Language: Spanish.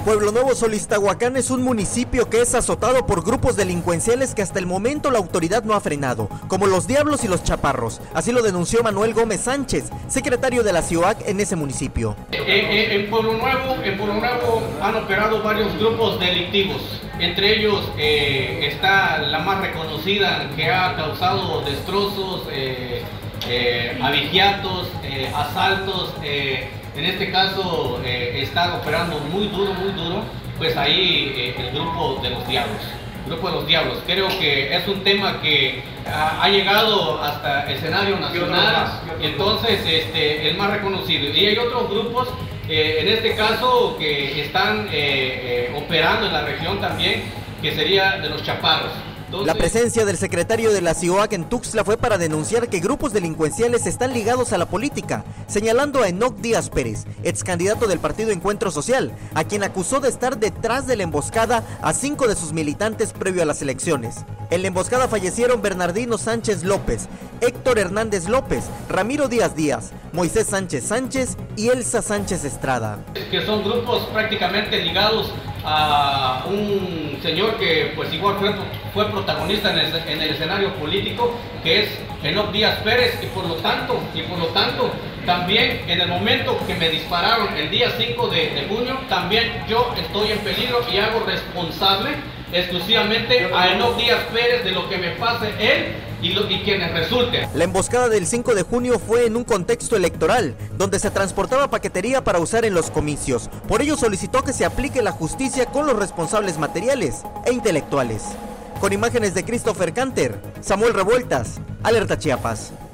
Pueblo Nuevo Solistahuacán es un municipio que es azotado por grupos delincuenciales que hasta el momento la autoridad no ha frenado, como los Diablos y los Chaparros. Así lo denunció Manuel Gómez Sánchez, secretario de la CIOAC en ese municipio. En Pueblo Nuevo han operado varios grupos delictivos. Entre ellos está la más reconocida, que ha causado destrozos, abigeatos, asaltos. En este caso está operando muy duro, pues ahí el grupo de los Diablos. Creo que es un tema que ha llegado hasta el escenario nacional, entonces el más reconocido. Y hay otros grupos, en este caso, que están operando en la región también, que sería de los Chaparros. La presencia del secretario de la CIOAC en Tuxtla fue para denunciar que grupos delincuenciales están ligados a la política, señalando a Enoc Díaz Pérez, ex candidato del partido Encuentro Social, a quien acusó de estar detrás de la emboscada a 5 de sus militantes previo a las elecciones. En la emboscada fallecieron Bernardino Sánchez López, Héctor Hernández López, Ramiro Díaz Díaz, Moisés Sánchez y Elsa Sánchez Estrada. Que son grupos prácticamente ligados a un señor que pues igual fue protagonista en el escenario político, que es Enoc Díaz Pérez, y por lo tanto también en el momento que me dispararon el día 5 de junio, también yo estoy en peligro y hago responsable exclusivamente a Enoc Díaz Pérez de lo que me pase él y quienes resulten. La emboscada del 5 de junio fue en un contexto electoral, donde se transportaba paquetería para usar en los comicios. Por ello solicitó que se aplique la justicia con los responsables materiales e intelectuales. Con imágenes de Christopher Canter, Samuel Revueltas, Alerta Chiapas.